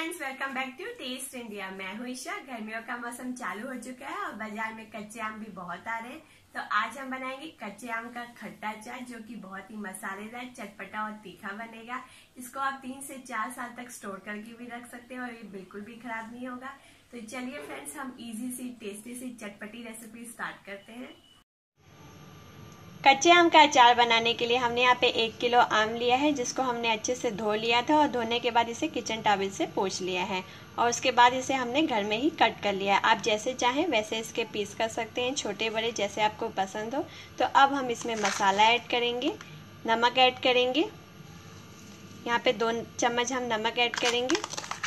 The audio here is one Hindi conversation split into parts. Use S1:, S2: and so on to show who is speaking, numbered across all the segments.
S1: Friends, welcome back to test India. मैं हूं ईशा। गर्मियों का मौसम चालू हो चुका है और बाजार में कच्चे आम भी बहुत आ रहे हैं। तो आज हम बनाएंगे कच्चे आम का खट्टा चाट, जो कि बहुत ही मसालेदार, चटपटा और तीखा बनेगा। इसको आप 3 से 4 साल तक स्टोर करके भी रख सकते हैं और ये बिल्कुल भी खराब नहीं होगा। तो चलिए फ्रेंड्स, हम इजी सी टेस्टी सी चटपटी रेसिपी स्टार्ट करते हैं। कच्चे आम का अचार बनाने के लिए हमने यहाँ पे 1 किलो आम लिया है, जिसको हमने अच्छे से धो लिया था और धोने के बाद इसे किचन टॉवल से पोंछ लिया है और उसके बाद इसे हमने घर में ही कट कर लिया है। आप जैसे चाहें वैसे इसके पीस कर सकते हैं, छोटे बड़े जैसे आपको पसंद हो। तो अब हम इसमें मसाला ऐड करेंगे, नमक ऐड करेंगे। यहाँ पे 2 चम्मच हम नमक ऐड करेंगे,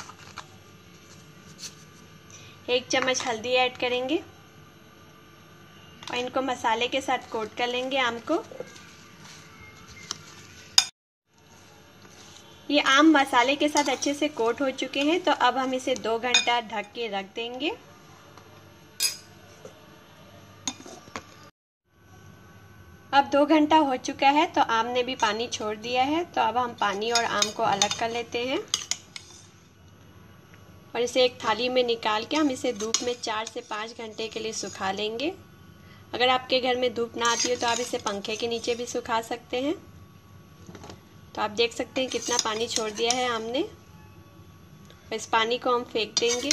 S1: 1 चम्मच हल्दी ऐड करेंगे और इनको मसाले के साथ कोट कर लेंगे आम को। ये आम मसाले के साथ अच्छे से कोट हो चुके हैं, तो अब हम इसे 2 घंटा ढक के रख देंगे। अब 2 घंटा हो चुका है तो आम ने भी पानी छोड़ दिया है। तो अब हम पानी और आम को अलग कर लेते हैं और इसे एक थाली में निकाल के हम इसे धूप में 4 से 5 घंटे के लिए सुखा लेंगे। अगर आपके घर में धूप ना आती हो तो आप इसे पंखे के नीचे भी सुखा सकते हैं। तो आप देख सकते हैं कितना पानी छोड़ दिया है आम ने। इस पानी को हम फेंक देंगे।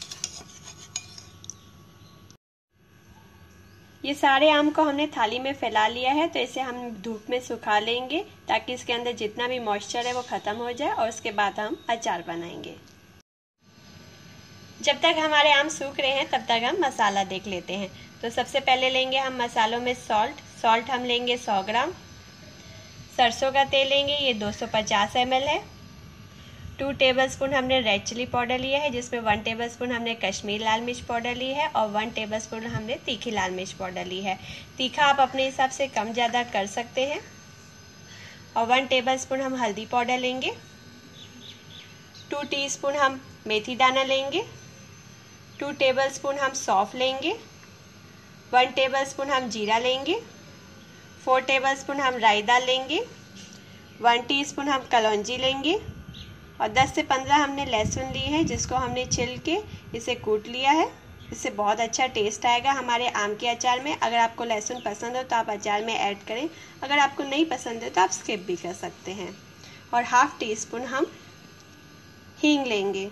S1: ये सारे आम को हमने थाली में फैला लिया है, तो इसे हम धूप में सुखा लेंगे ताकि इसके अंदर जितना भी मॉइस्चर है वो खत्म हो जाए और उसके बाद हम अचार बनाएंगे। जब तक हमारे आम सूख रहे हैं तब तक हम मसाला देख लेते हैं। तो सबसे पहले लेंगे हम मसालों में सॉल्ट हम लेंगे 100 ग्राम। सरसों का तेल लेंगे, ये 250 ml है। 2 टेबलस्पून हमने रेड चिली पाउडर लिया है, जिसमें 1 टेबलस्पून हमने कश्मीरी लाल मिर्च पाउडर ली है और 1 टेबलस्पून हमने तीखी लाल मिर्च पाउडर ली है। तीखा आप अपने हिसाब से कम ज़्यादा कर सकते हैं। और 1 टेबलस्पून हम हल्दी पाउडर लेंगे। 2 टीस्पून हम मेथी दाना लेंगे। 2 टेबलस्पून हम सौंफ लेंगे। 1 टेबलस्पून हम जीरा लेंगे। 4 टेबलस्पून हम राई दाल लेंगे। 1 टीस्पून हम कलौंजी लेंगे और 10 से 15 हमने लहसुन ली है, जिसको हमने छिल के इसे कूट लिया है। इससे बहुत अच्छा टेस्ट आएगा हमारे आम के अचार में। अगर आपको लहसुन पसंद हो तो आप अचार में ऐड करें, अगर आपको नहीं पसंद है तो आप स्किप भी कर सकते हैं। और ½ टीस्पून हम हींग लेंगे।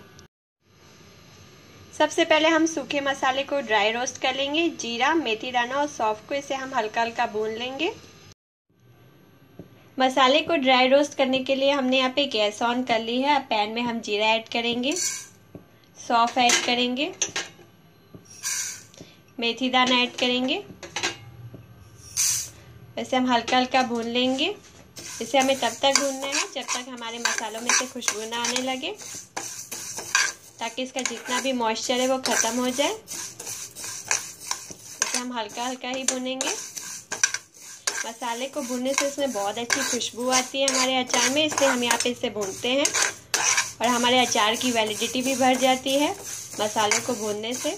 S1: सबसे पहले हम सूखे मसाले को ड्राई रोस्ट कर लेंगे। जीरा, मेथी दाना और सौंफ को इसे हम हल्का हल्का भून लेंगे। मसाले को ड्राई रोस्ट करने के लिए हमने यहाँ पे गैस ऑन कर ली है। अब पैन में हम जीरा ऐड करेंगे, सौंफ ऐड करेंगे, मेथी दाना ऐड करेंगे। इसे हम हल्का हल्का भून लेंगे। इसे हमें तब तक भूनना है जब तक हमारे मसालों में से खुशबू ना आने लगे, ताकि इसका जितना भी मॉइस्चर है वो खत्म हो जाए। इसे हम हल्का हल्का ही भूनेंगे। मसाले को भूनने से इसमें बहुत अच्छी खुशबू आती है हमारे अचार में, इसलिए हम यहाँ पे इसे भूनते हैं और हमारे अचार की वैलिडिटी भी बढ़ जाती है मसालों को भूनने से।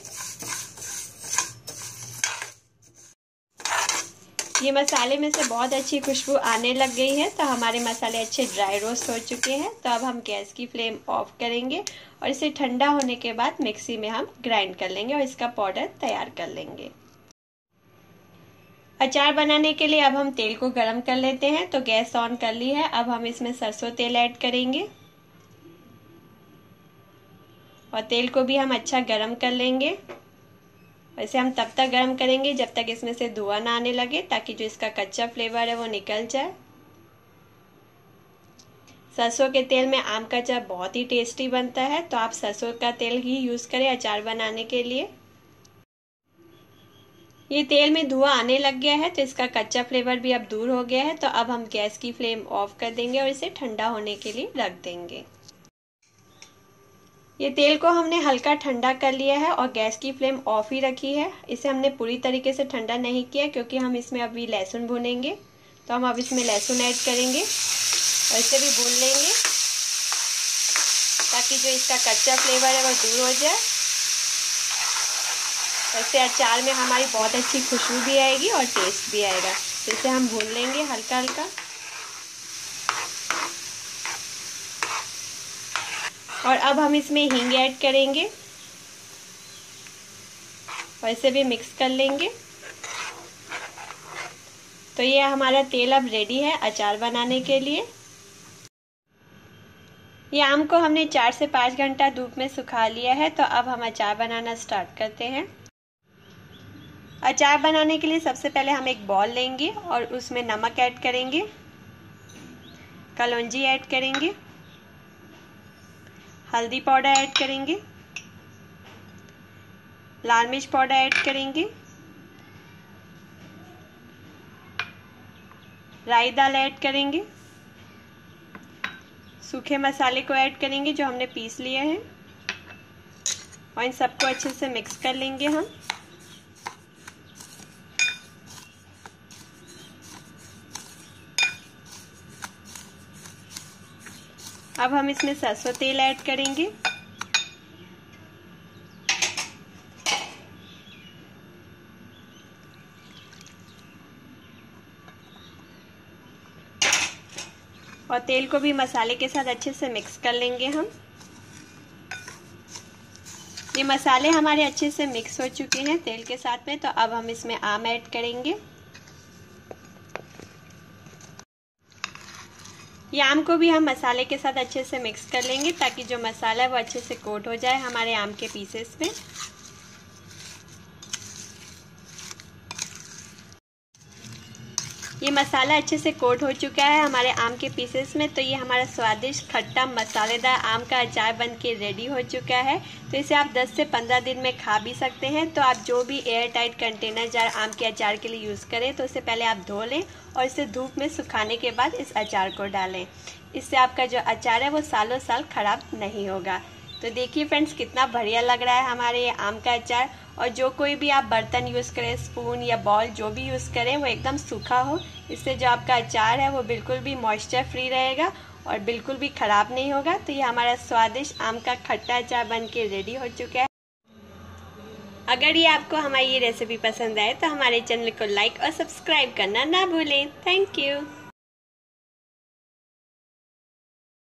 S1: ये मसाले में से बहुत अच्छी खुशबू आने लग गई है, तो हमारे मसाले अच्छे ड्राई रोस्ट हो चुके हैं। तो अब हम गैस की फ्लेम ऑफ करेंगे और इसे ठंडा होने के बाद मिक्सी में हम ग्राइंड कर लेंगे और इसका पाउडर तैयार कर लेंगे। अचार बनाने के लिए अब हम तेल को गरम कर लेते हैं। तो गैस ऑन कर ली है। अब हम इसमें सरसों तेल ऐड करेंगे और तेल को भी हम अच्छा गरम कर लेंगे। वैसे हम तब तक गरम करेंगे जब तक इसमें से धुआं ना आने लगे, ताकि जो इसका कच्चा फ्लेवर है वो निकल जाए। सरसों के तेल में आम का अचार बहुत ही टेस्टी बनता है, तो आप सरसों का तेल ही यूज़ करें अचार बनाने के लिए। ये तेल में धुआं आने लग गया है, तो इसका कच्चा फ्लेवर भी अब दूर हो गया है। तो अब हम गैस की फ्लेम ऑफ कर देंगे और इसे ठंडा होने के लिए रख देंगे। ये तेल को हमने हल्का ठंडा कर लिया है और गैस की फ्लेम ऑफ ही रखी है। इसे हमने पूरी तरीके से ठंडा नहीं किया, क्योंकि हम इसमें अभी लहसुन भूनेंगे। तो हम अब इसमें लहसुन ऐड करेंगे और इसे भी भून लेंगे, ताकि जो इसका कच्चा फ्लेवर है वो दूर हो जाए। वैसे अचार में हमारी बहुत अच्छी खुशबू भी आएगी और टेस्ट भी आएगा। तो इसे हम भून लेंगे हल्का हल्का। और अब हम इसमें हींग ऐड करेंगे और इसे भी मिक्स कर लेंगे। तो ये हमारा तेल अब रेडी है अचार बनाने के लिए। ये आम को हमने 4 से 5 घंटा धूप में सुखा लिया है। तो अब हम अचार बनाना स्टार्ट करते हैं। अचार बनाने के लिए सबसे पहले हम एक बॉल लेंगे और उसमें नमक ऐड करेंगे, कलौंजी ऐड करेंगे, हल्दी पाउडर ऐड करेंगे, लाल मिर्च पाउडर ऐड करेंगे, राई दाल ऐड करेंगे, सूखे मसाले को ऐड करेंगे जो हमने पीस लिए हैं और इन सबको अच्छे से मिक्स कर लेंगे हम। अब हम इसमें सरसों तेल ऐड करेंगे और तेल को भी मसाले के साथ अच्छे से मिक्स कर लेंगे हम। ये मसाले हमारे अच्छे से मिक्स हो चुके हैं तेल के साथ में। तो अब हम इसमें आम ऐड करेंगे। ये आम को भी हम मसाले के साथ अच्छे से मिक्स कर लेंगे ताकि जो मसाला है वो अच्छे से कोट हो जाए हमारे आम के पीसेस में। ये मसाला अच्छे से कोट हो चुका है हमारे आम के पीसेस में। तो ये हमारा स्वादिष्ट खट्टा मसालेदार आम का अचार बन के रेडी हो चुका है। तो इसे आप 10 से 15 दिन में खा भी सकते हैं। तो आप जो भी एयर टाइट कंटेनर जार आम के अचार के लिए यूज़ करें तो उसे पहले आप धो लें और इसे धूप में सुखाने के बाद इस अचार को डालें। इससे आपका जो अचार है वो सालों साल खराब नहीं होगा। तो देखिए फ्रेंड्स, कितना बढ़िया लग रहा है हमारे ये आम का अचार। और जो कोई भी आप बर्तन यूज़ करें, स्पून या बॉल जो भी यूज़ करें, वो एकदम सूखा हो। इससे जो आपका अचार है वो बिल्कुल भी मॉइस्चर फ्री रहेगा और बिल्कुल भी ख़राब नहीं होगा। तो ये हमारा स्वादिष्ट आम का खट्टा अचार बन के रेडी हो चुका है। अगर ये आपको हमारी ये रेसिपी पसंद आए तो हमारे चैनल को लाइक और सब्सक्राइब करना ना भूलें। Thank you.